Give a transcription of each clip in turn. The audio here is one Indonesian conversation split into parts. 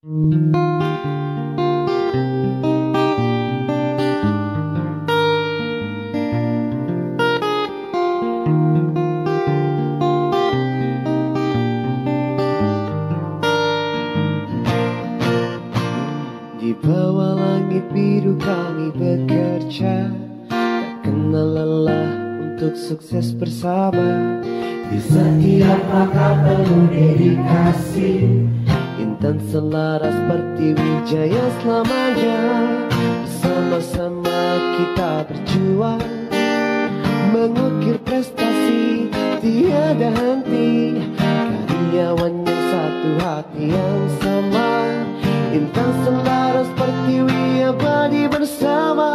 Di bawah langit biru kami bekerja, tak kenal lelah untuk sukses bersama. Di setiap langkah penuh dedikasi, intan selaras seperti wijaya selamanya. Bersama-sama kita berjuang, mengukir prestasi tiada henti. Karyawan yang satu, hati yang sama, intan selaras seperti abadi bersama.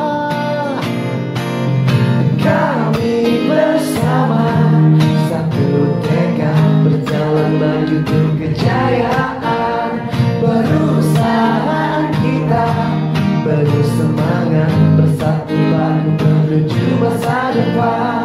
Kami bersama, satu tekad berjalan maju untuk kejayaan. Perusahaan kita penuh semangat, bersatu padu menuju masa depan.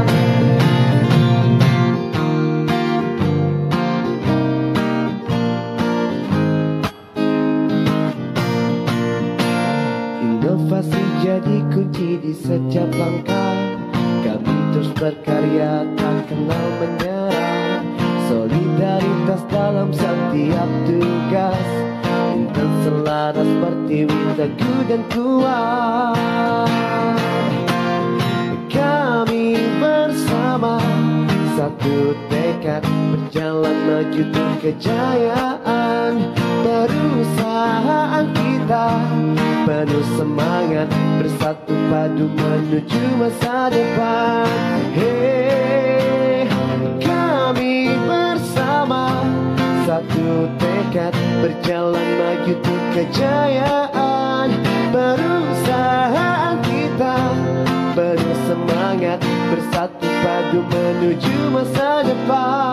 Inovasi jadi kunci di setiap langkah. Kami terus berkarya, tak kenal menyerah. Solidaritas dalam setiap tugas, intan selaras seperti teguh dan kuat. Kami bersama, satu tekad berjalan maju untuk kejayaan. Perusahaan kita penuh semangat, bersatu padu menuju masa depan. Hey, kami bersama, satu tekad berjalan maju untuk kejayaan. Perusahaan kita penuh semangat, bersatu padu menuju masa depan.